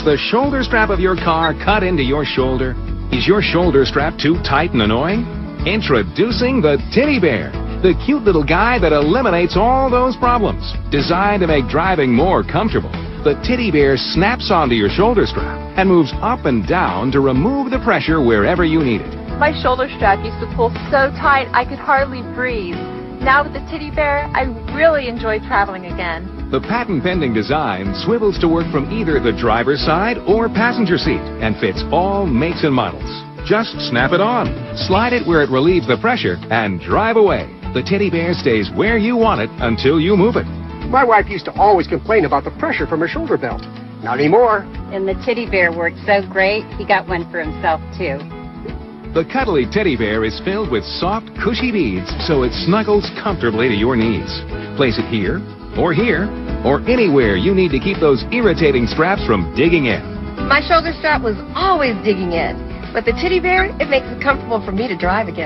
the shoulder strap of your car cut into your shoulder? Is your shoulder strap too tight and annoying? Introducing the Teddy Bear, the cute little guy that eliminates all those problems. Designed to make driving more comfortable, the Teddy Bear snaps onto your shoulder strap and moves up and down to remove the pressure wherever you need it. My shoulder strap used to pull so tight I could hardly breathe. Now with the Teddy Bear, I really enjoy traveling again. The patent-pending design swivels to work from either the driver's side or passenger seat and fits all makes and models. Just snap it on, slide it where it relieves the pressure, and drive away. The Teddy Bear stays where you want it until you move it. My wife used to always complain about the pressure from her shoulder belt. Not anymore. And the Teddy Bear worked so great, he got one for himself, too. The cuddly Teddy Bear is filled with soft, cushy beads, so it snuggles comfortably to your knees. Place it here, or anywhere you need to keep those irritating straps from digging in. My shoulder strap was always digging in, but the Teddy Bear, it makes it comfortable for me to drive again.